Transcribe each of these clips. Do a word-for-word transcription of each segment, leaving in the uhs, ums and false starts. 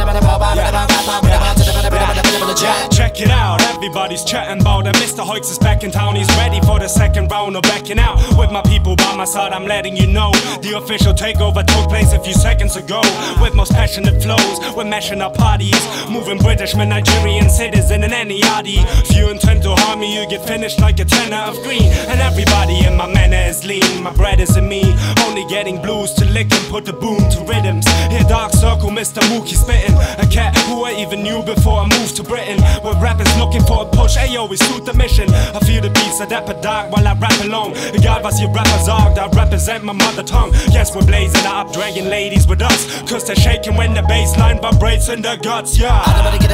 Check it out, everybody's chatting about it. Mister Hoyts is back in town, he's ready for the second round of backing out. With my people by my side, I'm letting you know the official takeover took place a few seconds ago. With most passionate flows, we're mashing up parties, moving Britishmen, Nigerian citizen and any yardie. If you intend to harm me, you get finished like a tenner of green. And everybody in my manner is lean, my bread is in me. Only getting blues to lick and put the boom to rhythms. Here Dark Circle, Mister Mookie spitting, a cat who I even knew before I moved to Britain. Where rappers looking for a push, ayo, we suit the mission. I feel the beats of that dark while I rap along. Egal was your rappers are, I represent my mother tongue. Yes, we're blazing up, dragging ladies with us, cause they're shaking when the bass line vibrates in their guts, yeah.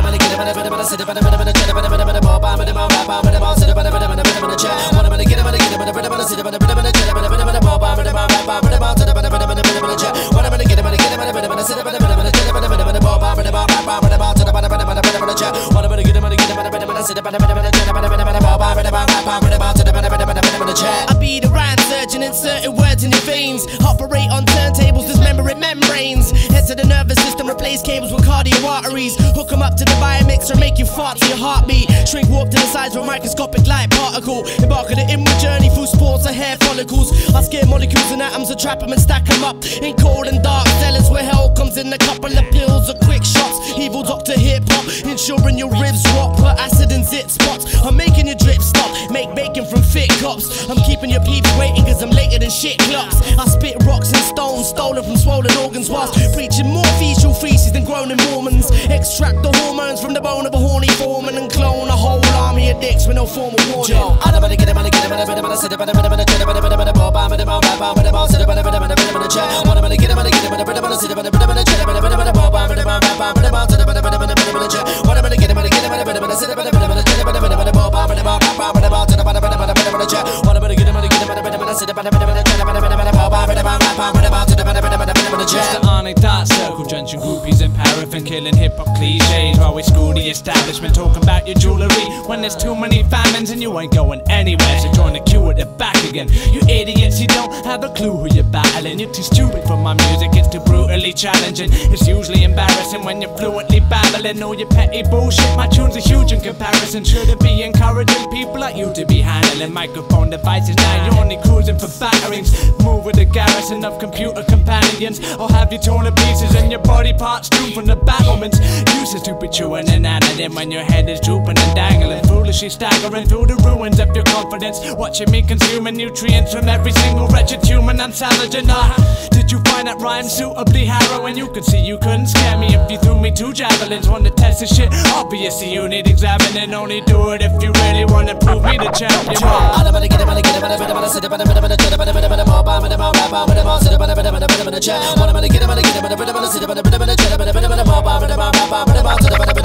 I be the rhyme surgeon, inserting words in your veins. Operate on turntables, dismembering membranes. Head to the nervous system, replace cables with cardio arteries. Hook them up to the biomixer, make you fart to your heartbeat. Shrink warp to the size of a microscopic light particle. Embark on the inward journey through spores of hair follicles. I scare molecules and atoms and trap them and stack them up in cold and dark cellars where hell comes in a couple of pills or quick shots. Evil doctor hip hop, ensuring your ribs rot. Put acid in zit spots, I'm making your drip stop. Make bacon from fit cops. I'm keeping your peeps waiting cause I'm later than shit clocks. I spit rocks and stones stolen from swollen organs whilst preaching more fecal feces than groaning Mormons. Extract the hormones from the bone of a horny foreman and clone a whole army of dicks with no formal warning. Just the Arnie Dark Circle, junction groupies and paraffin, killing hip-hop cliches while we screw the establishment, talking about your jewellery when there's too many famines and you ain't going anywhere. So join the queue at the back again. You idiots, you don't have a clue who you're battling. You're too stupid for my music, it's too brutally challenging. It's usually embarrassing when you're fluently babbling all your petty bullshit. My tunes are huge in comparison. Should it be encouraging people like you to be handling microphone devices? Now you're only cruising for batterings. Move with a garrison of computer companions, or have you torn to pieces and your body parts strewn from the battlements. Useless to be chewing and adding when your head is drooping and dangling, foolishly staggering through the ruins of your confidence, watching me consuming nutrients from every single wretched human I'm salvaging. Uh, did you find that rhyme suitably harrowing? You could see you couldn't scare me if you threw me two javelins. Want to test this shit? Obviously you need examining. Only do it if you really want to prove me the champion. Wanna